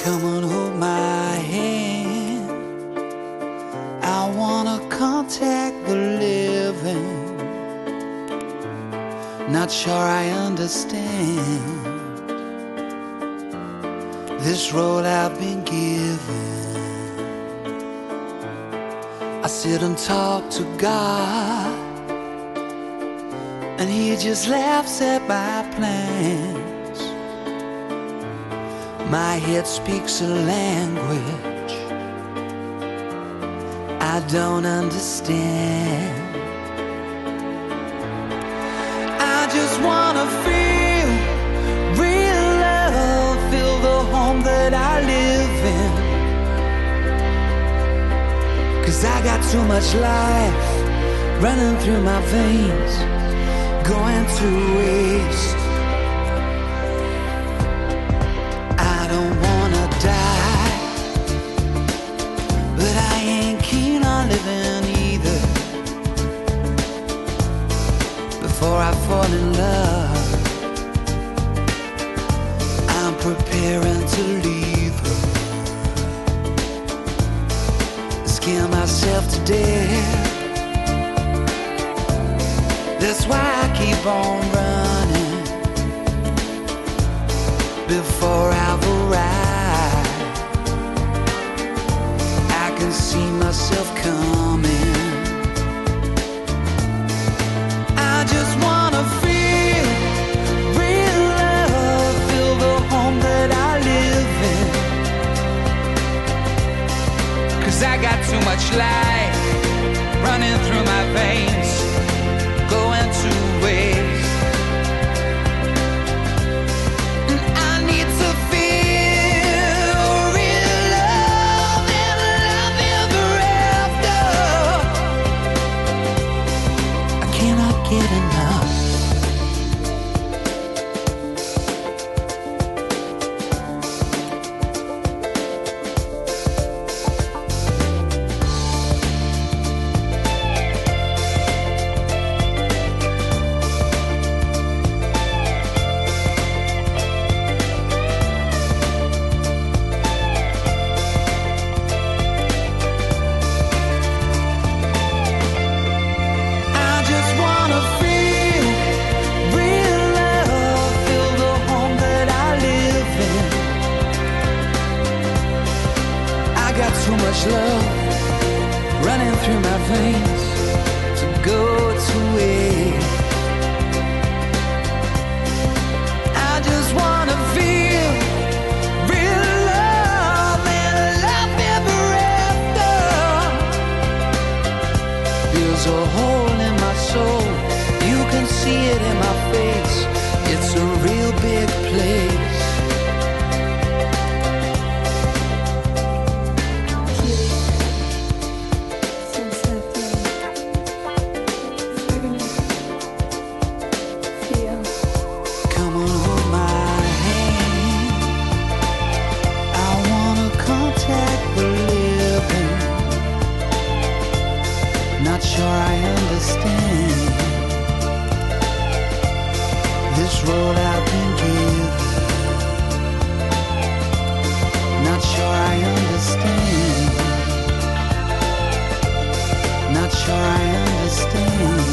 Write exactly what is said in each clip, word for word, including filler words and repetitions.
Come on, hold my hand. I wanna contact the living. Not sure I understand this role I've been given. I sit and talk to God, and He just laughs at my plans. My head speaks a language I don't understand. I just wanna feel real love, feel the home that I live in. 'Cause I got too much life running through my veins, going to waste. I don't wanna die, but I ain't keen on living either. Before I fall in love, I'm preparing to leave her. Scare myself to death. That's why I keep on running before I've arrived. I can see myself coming. I just wanna feel real love, feel the home that I live in. 'Cause I got too much life running through my veins, going to waste. And I need to feel real love and love ever after. I cannot get enough. Too much love running through my veins to go to waste. I just wanna feel real love and love ever after. There's a hole in my soul, you can see it in my face. It's a real big place. Not sure I understand this road I've been given. Not sure I understand. Not sure I understand.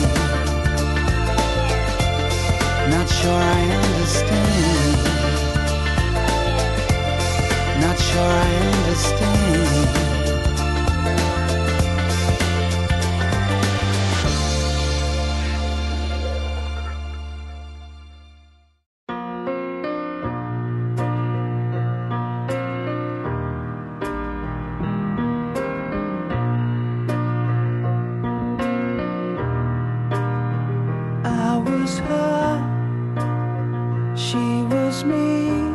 Not sure I understand. Not sure I understand. Her, she was me,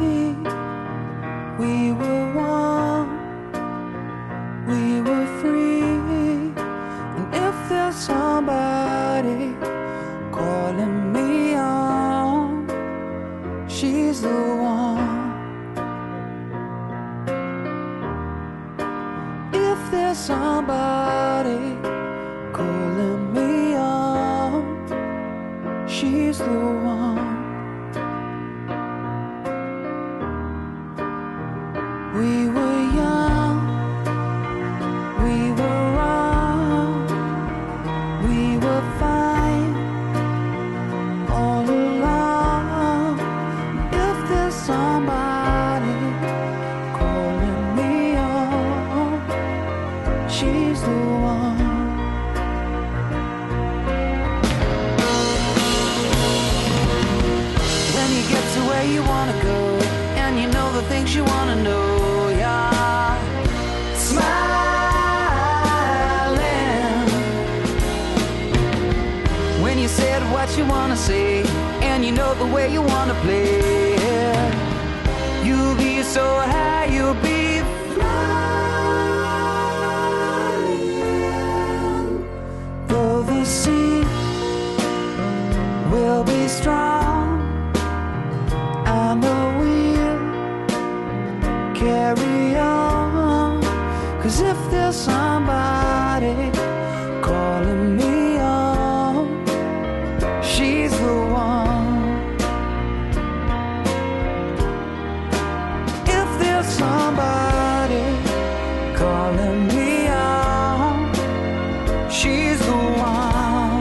we were one, we were free. And if there's somebody calling me on, she's the one. If there's somebody calling me on, she's the one. We you wanna go, and you know the things you wanna know. Yeah, smiling when you said what you wanna say, and you know the way you wanna play. You'll be so high, you'll be flying. Though the sea will be strong, I know we'll carry on. 'Cause if there's somebody calling me on, she's the one. If there's somebody calling me on, she's the one.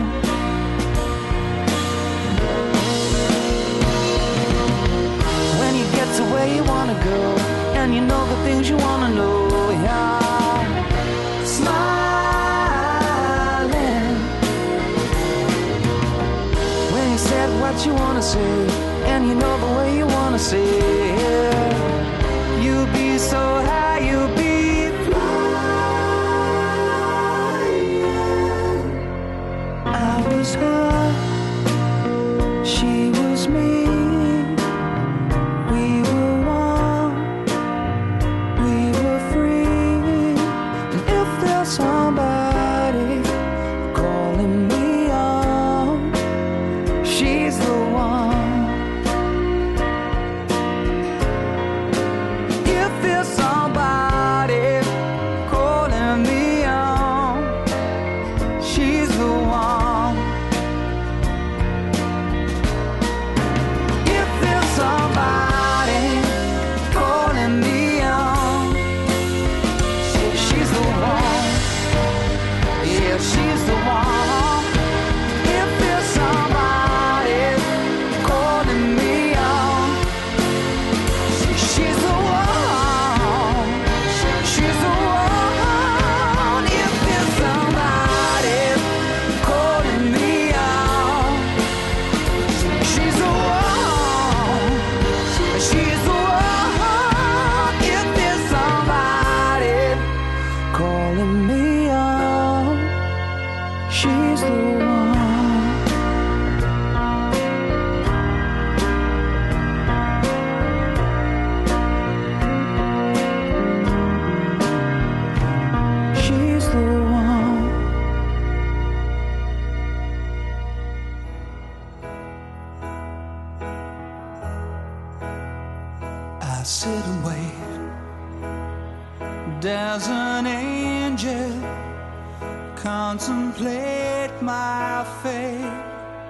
When you get to where you wanna go, and you know the things you wanna know, yeah, smiling when you said what you wanna say, and you know the way you wanna say it. You'll be so high, you'll be flying. I was her, she was me. We were one, we were free. And if there's somebody calling me on, she's the one. If there's somebody calling me on, she's the one. If there's somebody calling me on, she's the one. Yeah, she's the one. If there's somebody calling me on, she's the one. She's the one. If there's somebody calling me on, she's the one. She's the one. If there's somebody calling me on, she's the one. She's the one. I sit and wait. There's an angel contemplate my fate.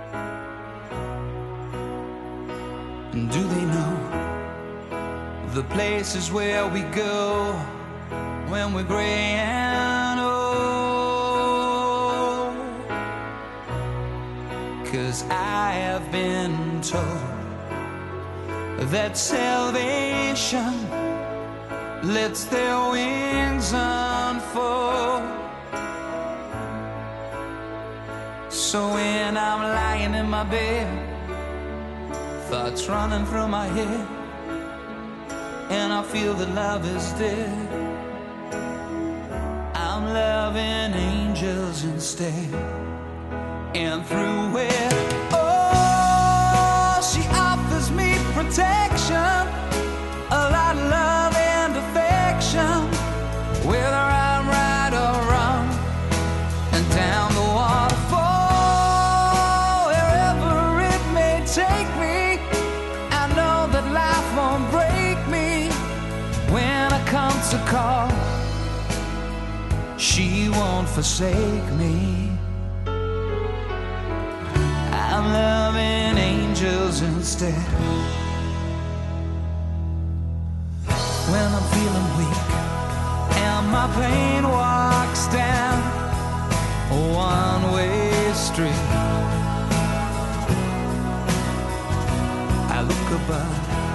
And do they know the places where we go when we're gray and old? 'Cause I have been told that salvation lets their wings unfold. So when I'm lying in my bed, thoughts running through my head, and I feel that love is dead, I'm loving angels instead. And through it, oh, she offers me protection, a lot of love and affection, whether I'm right or wrong, and down the waterfall, wherever it may take me, I know that life won't break me. When I come to call, she won't forsake me. I'm loving angels instead. When I'm feeling weak and my pain walks down a one-way street, I look above